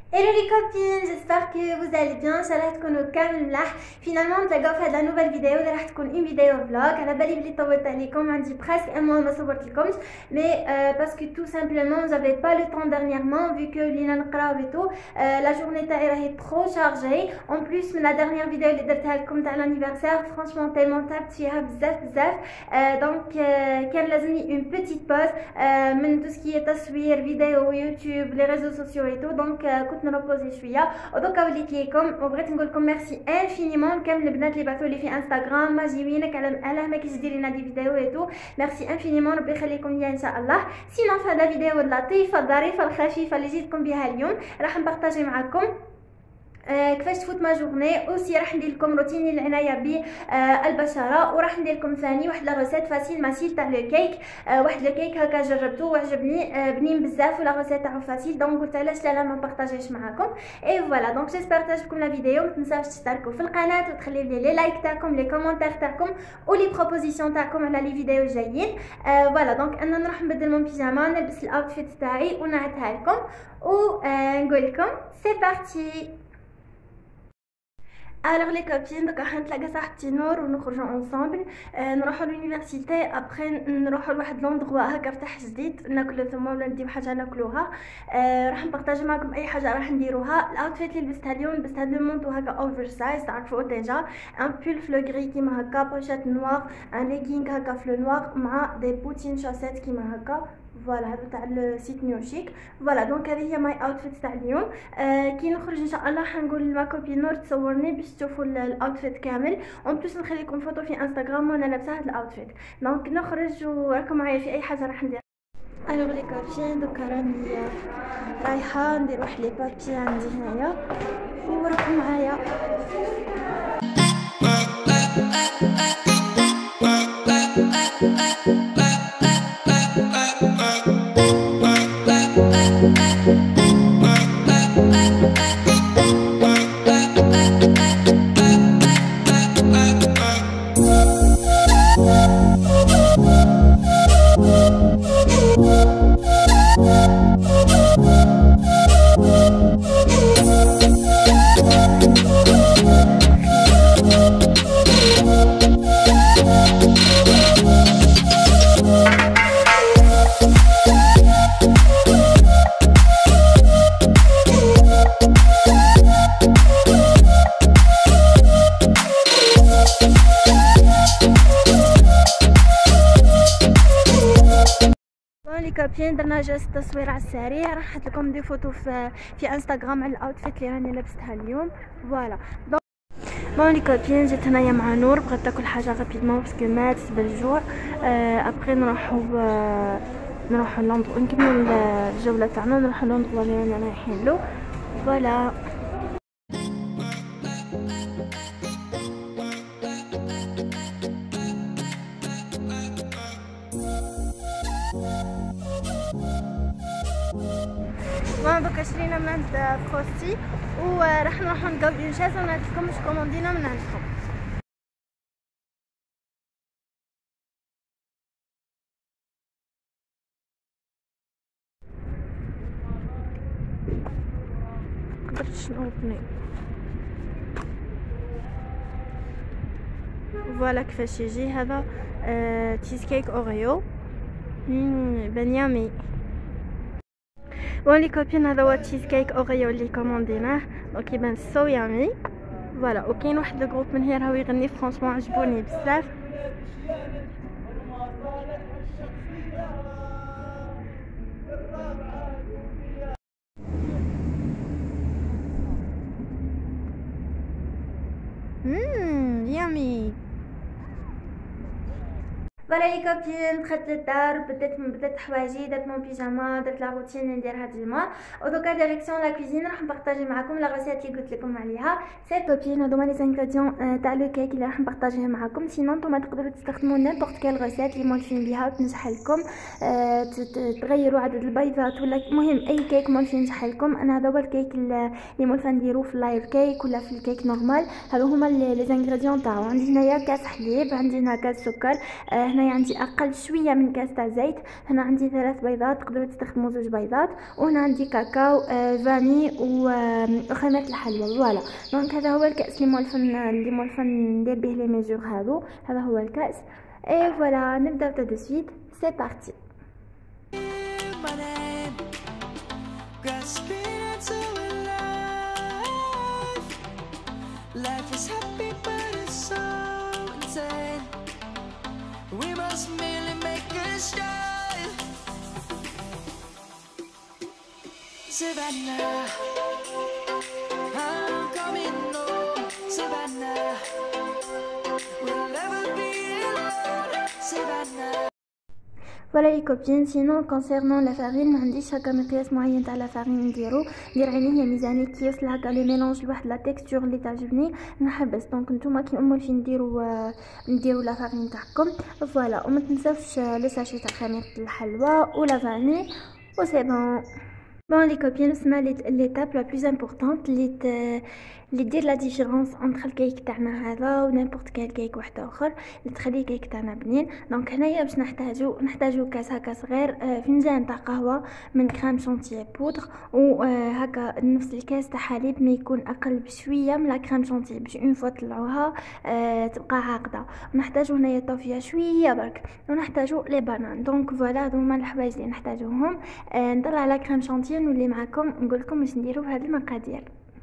Hello les copines, j'espère que vous allez bien. Inch'Allah تكونوا كامل ملاح. فينالمون نتلاقاو في هاد لا نوفيل فيديو اللي راح تكون اون فيديو فلوغ. على بالي بلي طولت عليكم، عندي بريسك ان موا ما صورتلكمش مي باسكو تو سامبلومون جافي با لو طون ديرنييرمون في كو لينا نقراو اي تو لا جورني تاعي راهي ترو شارجي. اون بليس من لا ديرنيير فيديو اللي درتها لكم تاع لانيفرسير فرانشمون تيلمون تعبت فيها بزاف دونك كان لازمني اون بيتيت بوز من تو سكي تصوير فيديو يوتيوب لي ريزو سوسيو اي تو. دونك كنت نروبوزي شويه ودوكا وليت ليكم وبغيت نقول لكم ميرسي انفينيمون كامل البنات اللي بعثوا لي في انستغرام ما جيوينك على ما كيش ديري لنا دي فيديو اي تو. ميرسي انفينيمون، ربي يخليكم ليا ان شاء الله. سينو في هذا الفيديو اللطيفه الظريفه الخفيفه اللي جيتكم بها اليوم راح نبارطاجي معكم كيفاش تفوت ما جورني. اوسي راح ندير لكم روتيني العنايه بالبشره، وراح ندير لكم ثاني واحد لا روسيت فاسيل ماسيل تاع لو كيك. واحد لو كيك هكا جربته وعجبني بنين بزاف ولا روسيت تاعو فاسيل، دونك قلت علاش لا ما بارطاجيش معكم. اي فوالا دونك جيسبر تعجبكم لا فيديو. ما تنساوش تشتركوا في القناه وتخليو لي لايك تاعكم لي كومونتير تاعكم ولي بروبوزيسيون تاعكم على لي فيديو الجايين. فوالا دونك انا نروح نبدل مون بيجاما نلبس الاوتفيت تاعي ونعتها لكم ونقول لكم سي بارتي. الوغ لي كوبين دوكا حنتلاقى صاحبتي نور ونخرجوا انصامبل نروحوا لونيفرسيتي ابخي نروحوا لواحد لوندغوا هكا فتح جديد ناكلوا ثم ولا نديو حاجه ناكلوها. راح نبارطاجي معكم اي حاجه راح نديروها. الاوتفيت اللي لبستها اليوم لبست هاد لو مونطو هكا اوفر سايز تعرفوا ديجا ان بول فلو غري كيما هكا بوشيت نوار ان ليغينغ هكا فلو نوار مع دي بوتين شوسيت كيما هكا. فوالا هادو تاع السيت نيو شيك. فوالا دونك هذه هي ماي اوتفيت تاع اليوم. كي نخرج ان شاء الله حنقول لما كوبي نور تصورني باش تشوفوا الاوتفيت كامل. اون بليس نخلي لكم فوتو في انستغرام وانا لابسه هاد الاوتفيت. دونك نخرج وراكم معايا في اي حاجه راح ندير. الوغ لي كوبين دوكا راني رايحه ندير واحد لي بابي عندي هنايا وراكم معايا. كابين درنا جلسه تصوير على السريع، راح نحط لكم دي فوتو في انستغرام على الاوتفيت اللي راني لابستها اليوم. فوالا بون لي كابين جيت هنايا مع نور بغات تاكل حاجه رابيدمون باسكو ماتت بالجوع. ابري نروحو لوندغ نكملو الجوله تاعنا نروحو لوندغ اللي رانا رايحين له. فوالا دوكا شرينا من عند خوستي وراح نروحو نلقاو اون شاز ونعطيكم واش كوموندينا من عندهم. قدرت شنوطني فوالا كيفاش يجي هذا تشيز كيك اوريو بان يامي. بون لي كوبين هذا هو تشيز كيك اوريو اللي كومونديناه دونك يبان سو يامي. فوالا وكاين واحد الجروب من هنا راهو يغني فرانشمون عجبوني بزاف. يامي. فوالا لي كوبين دخلت للدار بدات حوايجي درت مون بيجاما درت لا روتين اللي نديرها ديما ودوكا ديريكسيون لا كوزين راح نبارطاجي معكم لا ريسيت اللي قلت لكم عليها. سي كوبين هادو لي زانغريديون تاع لو كيك اللي راح نبارطاجيه معكم. سينو نتوما تقدروا تستخدموا نيمبورط كيل ريسيت اللي مولفين بها وتنجح لكم. تغيروا عدد البيضات ولا المهم اي كيك مولفين ينجح لكم. انا هذا هو الكيك اللي مولفه نديرو في اللايف كيك ولا في الكيك نورمال. هادو هما لي زانغريديون تاعو. عندي هنايا كاس حليب، عندي هنا كاس سكر، هنايا عندي اقل شويه من كاس تاع زيت. هنا عندي 3 بيضات، تقدروا تستخدموا 2 بيضات. وهنا عندي كاكاو، فاني وخامه الحلوى. فوالا دونك هذا هو الكاس اللي مولفن ندير به لي ميزور هذو. هذا هو الكاس. اي فوالا نبداو tout de suite. C'est parti. Life is happy but it's so insane. We must merely make a start. Savannah, I'm coming home. Savannah, we'll never be alone. Savannah. فوالا لي كوبين. سينون كونسيرنون لا فارين ما عنديش هكا مقياس معين تاع لا فارين ندير عيني هي ميزاني كي يوصل هكا لي ميلونج لواحد لا تيكستور اللي تعجبني نحبس. دونك نتوما كي مولفين نديروا لا فارين تاعكم. فوالا وما تنساوش لو ساشي تاع خميره الحلوى ولا فاني و سي بون لي كوبين. سما ليتاب لا بلوز امبورطونط اللي دير لا ديفيرونس انتر الكيك تاعنا هذا و نيمبورط كاين كيك واحد اخر اللي تخلي الكيك تاعنا بنين. دونك هنايا باش نحتاجو كاس هكا صغير، فنجان تاع قهوه من كريم شونتيي بودر، و هكا نفس الكاس تاع حليب ما يكون اقل بشويه من لا كريم شونتيي باش اون فوا طلعوها تبقى عاقده. ونحتاجو هنايا طوفيه شويه برك، ونحتاجو لي بانان. دونك فوالا هذوما الحوايج اللي نحتاجوهم. نطلع على كريم شونتيي نولي معكم نقول لكم واش نديرو بهاد المقادير.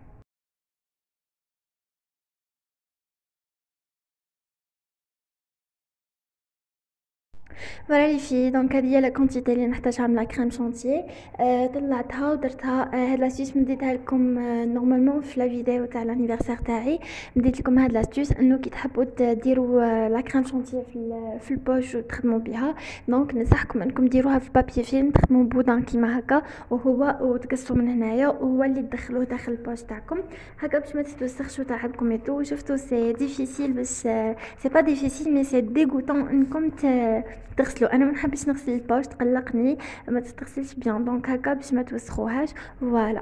فوالا لي في دونك هذه هي لا كونتيتي اللي نحتاجها من لا كريم شونتيي. طلعتها ودرتها. هاد لاستيس مديتها لكم نورمالمون في لا فيديو تاع لانيفرسير تاعي. مديت لكم هاد لاستيس انه كي تحبوا ديروا لا كريم شونتيي في البوش وتخدموا بها. دونك ننصحكم انكم ديروها في بابي فيلم، تخدموا بودان كيما هكا وتقصوا من هنايا وهو اللي تدخلوه داخل البوش تاعكم هكا باش ما تتوسخش تاعكم ايتو. شفتوا سي ديفيسيل باش سي با ديفيسيل مي سي ديغوتون انكم تغسلوا. انا ما نحبش نغسل البوش، تقلقني ما تغسلش بيان. دونك هكا باش ما توسخوهاش. فوالا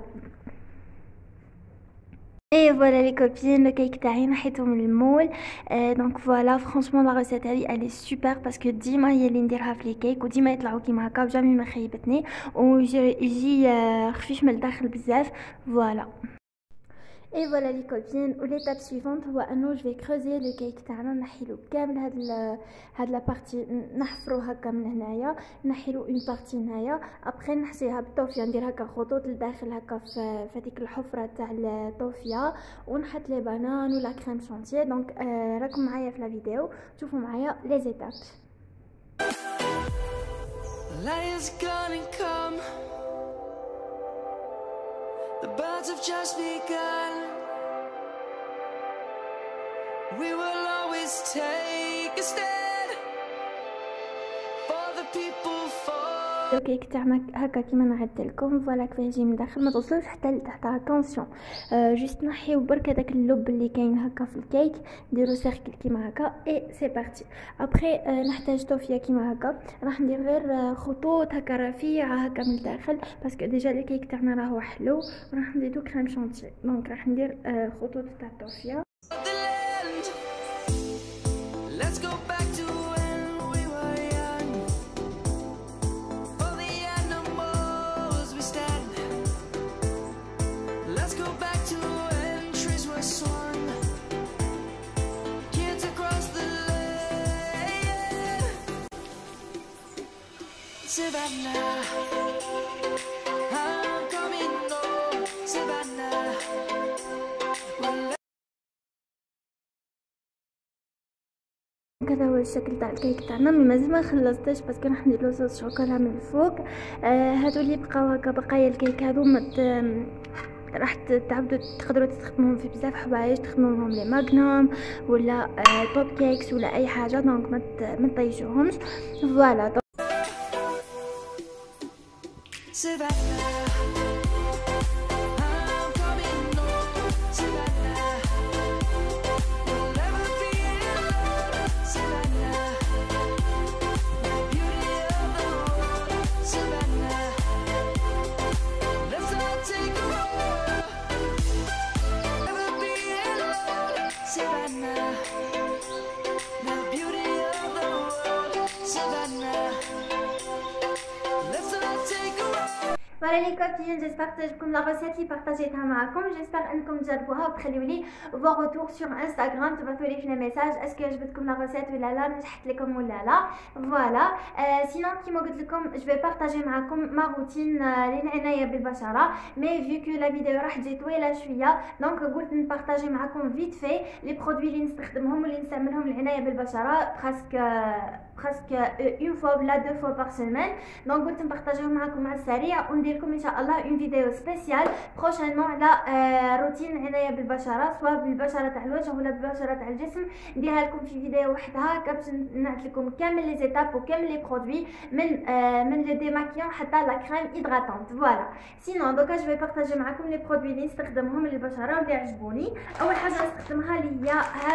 اي فوالا لي كوبين لو كيك تاعي نحيته من المول. دونك فوالا فرانشمون لا ريسيت هذه الي سوبر باسكو ديما هي اللي نديرها في لي كيك وديما يطلعوا كيما هكا وجامي ما خيبتني ويجي خفيف من الداخل بزاف. فوالا اي فوالا لي كوبين. و ليتاب سويفونت هو انه جو في كروزي لو كيك تاعنا، نحيلو كامل هاد لا بارتي نحفرو هكا من هنايا، نحيلو اون بارتي هنايا. ابري نحشيها بالطوفيه، ندير هكا خطوط لداخل هكا في هذيك الحفره تاع الطوفيه، ونحط لي بانان ولا كريم شونتيي. دونك راكم معايا في لا فيديو، شوفوا معايا لي زيتاب. The birds have just begun. We will always take a stand for the people. الكيك تاعنا هكا كيما نعدت لكم. فوالا كيف يجي من داخل ما توصلوش حتى لتحت. اتونسيون جوست نحيو برك هذاك اللب اللي كاين هكا في الكيك، نديرو سيركل كيما هكا اي سي بارتي. ابري نحتاج طوفيه كيما هكا، راح ندير غير خطوط هكا رفيعه هكا من الداخل باسكو ديجا الكيك تاعنا راهو حلو، وراح نزيدو كريم شونتي. دونك راح ندير خطوط تاع الطوفيه. Savannah, I'm coming home. Savannah, هذا هو الشكل تاع الكيك تاعنا. مازال ما خلصتش باسكو راح ندير له صوص شوكولا من الفوق. هادو اللي بقاو هكا بقايا الكيك هادو راح تعبدوا تقدروا تستخدموهم في بزاف حوايج، تخدموهم لي ماغنوم ولا توب كيكس ولا اي حاجه. دونك ما تطيشوهمش. فوالا فوالا لي كوبين جيسبر تعجبكم لا روسيت اللي بارطاجيتها معكم. جيسبر انكم تجربوها وتخليو لي فو روتور سور انستغرام، تبعثوا لي في لي ميساج اسكو عجبتكم لا روسيت ولا لا، نجحت لكم ولا لا. فوالا سينون كيما قلت لكم جو في بارطاجي معكم ما روتين للعنايه بالبشره، مي فيو كو لا فيديو راح تجي طويله شويه دونك قلت نبارطاجي معكم فيت في لي برودوي اللي نستخدمهم واللي نستعملهم للعنايه بالبشره presque une fois ولا deux fois par semaine. دونك قلت نبارطاجيهم معكم على السريع وندير لكم ان شاء الله اون فيديو سبيسيال بروشينمون على روتين العنايه بالبشره، سواء بالبشره تاع الوجه ولا بالبشره تاع الجسم. نديرها لكم في فيديو وحدها باش نعطي لكم كامل لي زيتاب وكامل لي برودوي من لو ديماكيون حتى لا كريم هيدراتونت. فوالا سينون دوكا جو بارطاجي معكم لي برودوي اللي نستخدمهم للبشره واللي عجبوني. اول حاجه نستخدمها اللي هي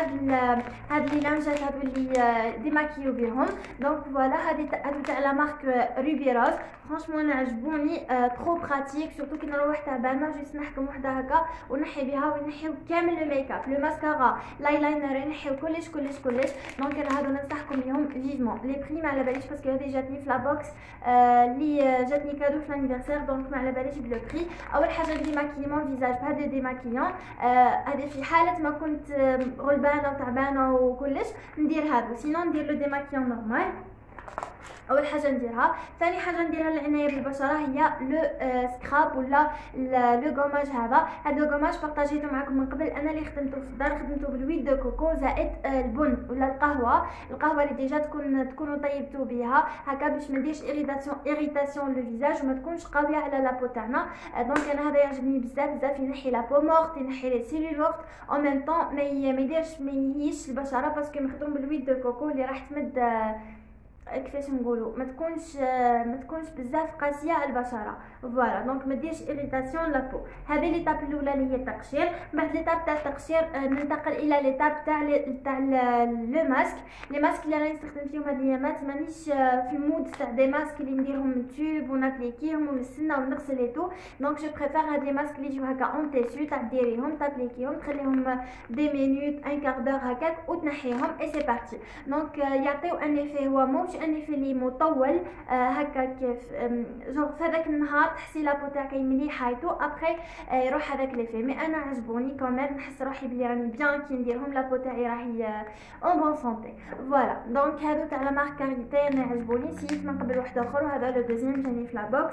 هاد لي لانجات هادو اللي ديماكيو بهم. دونك فوالا هادو تاع لا مارك روبي روز، فرانشمون انا عجبوني ترو براتيك، سورتو كي نروح تعبانه جيت نحكم وحده هكا ونحي بها ونحيو كامل لو ميك اب، لو ماسكارا، لايلاينر، نحيو كلش. دونك انا هادو ننصحكم بهم فيفمون. لي بري ما على باليش باسكو هذه جاتني في لا بوكس اللي جاتني كادو في لانيفرسير، دونك ما على باليش بلو بري. اول حاجه ديماكيمون فيزاج بهذا ديماكيون، هذه في حاله ما كنت غلبانه وتعبانه وكلش ندير هادو، سينون ندير لو ديماكيون نورمال. اول حاجه نديرها. ثاني حاجه نديرها للعنايه بالبشره هي لو سكراب ولا لو غوماج. هذا غوماج بارطاجيته معكم من قبل، انا اللي خدمته في الدار خدمته بالويل دو كوكو زائد البن ولا القهوه اللي ديجا تكونوا طيبتوا بها هكا باش ما نديرش ايريتاسيون لو فيزاج وما تكونش قويه على لابو تاعنا. دونك انا هذا يعجبني بزاف ينحي لابو مورت، ينحي لي سيلولورت اون ميم طون، ما يهيش البشره باسكو مخدوم بالويل دو كوكو اللي راح تمد كيفاش نقولوا ما تكونش بزاف قاسيه على البشره. فوالا دونك ما ديرش ايريتاسيون لابو. هذه ليطاب الاولى اللي هي التقشير. بعد ليطاب تاع التقشير ننتقل الى ليطاب تاع لو ماسك. لي ماسك اللي راني نستخدم فيهم هاد الايامات مانيش في المود تاع دي ماسك اللي نديرهم من تيوب ونابليكيهم ونستنى ونغسل اي تو. دونك جو بريفير هاد لي ماسك اللي يجيو هكا اون تيسو تاع ديريهم تابليكيهم تخليهم دي مينوت ان كار دور هكاك وتنحيهم اي سي بارتي. دونك يعطيو ان افي، هو موش ان افي لي مطول هكا كيف جونغ في هذاك النهار تحسي لابو تاعك ملي حايتو ابري يروح هذاك ليفي. مي انا عجبوني كمان، نحس روحي بلي راني بيان كي نديرهم لابو تاعي راهي اون بون سونتي. فوالا دونك هادو تاع لا مارك كاريتي انا عجبوني، سيت من قبل واحد اخر وهذا لو دوزيام جاني في لا بوكس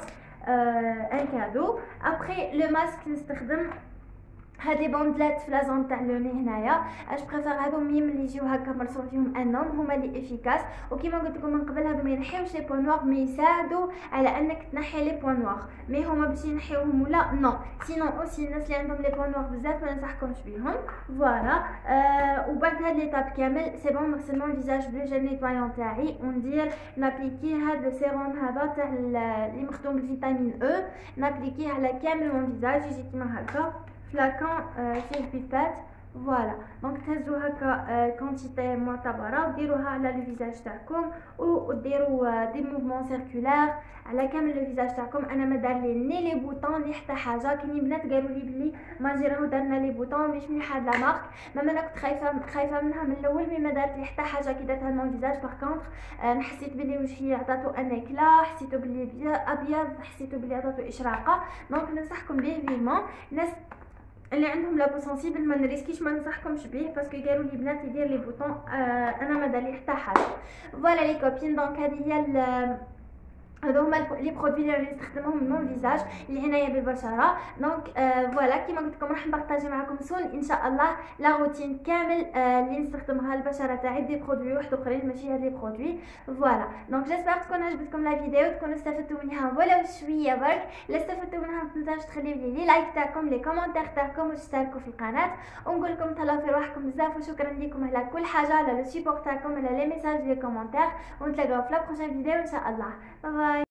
ان كادو. ابري لو ماسك نستخدم هادي بوندلات في لازون تاع لوني هنايا. اش بريفير هادو ميم اللي يجيو هكا مرسوم فيهم انهم هما اللي افيكاس، وكيما قلت لكم من قبل هادو ما ينحيوش لي بوين نوار، مي يساعدوا على انك تنحي لي بوين نوار، مي هما باش ينحيوهم ولا نو. سينون اوسي الناس اللي عندهم لي بوين نوار بزاف ما ننصحكمش بيهم. فوالا وبعد هاد ليطاب كامل سي بون نغسل مون فيزاج بلو جيل نيتوايون تاعي وندير نابليكي هاد لو سيروم هذا تاع اللي مخدوم بالفيتامين او، نابليكيه على كامل مون فيزاج يجي كيما هكا فلاكون فيه بيبات. فوالا دونك تهزو هكا كونتيتي معتبره وديروها على لو فيزاج تاعكم وديروا دي موفمون سيركولار على كامل لو فيزاج تاعكم. انا ما دار لي ني لي بوطون ني حتى حاجه. كاين بنات قالوا لي بلي ماجي راهو دارنا لي بوطون مش مليحه هاد لا مارك، انا كنت خايفه منها من الاول، مي ما دارت لي حتى حاجه كي درتها لمون فيزاج. باغ كونطخ حسيت بلي وجهي عطاتو ان اكلا، حسيتو بلي ابيض، حسيتو بلي عطاتو اشراقه. دونك ننصحكم به فيمون الناس اللي عندهم لابو سنسيبل ما نريسكيش ما ننصحكمش به باسكو قالوا لي بنات يدير لي بوطون، انا ما دارلي حتى حاجه. فوالا لي كوبين دونك هذه هي هادو هما لي برودوي اللي نستخدمهم من مون فيزاج للعنايه بالبشره. دونك فوالا كيما قلت لكم راح نبارطاجي معكم سون ان شاء الله لا روتين كامل اللي نستخدمها للبشره تاعي، دي برودوي واحد اخرين ماشي هاد لي برودوي. فوالا دونك جيسبر تكون عجبتكم لا فيديو، تكونوا استفدتوا منها ولو شويه برك. لا استفدتوا منها ما تنساوش تخليو لي لايك تاعكم، لي كومونتير تاعكم وتشتركوا في القناه. ونقول لكم تهلاو في روحكم بزاف وشكرا لكم على كل حاجه، على لو سيبور تاعكم، على لي ميساج لي كومونتير. ونتلاقاو في لا بروشين فيديو ان شاء الله. باي.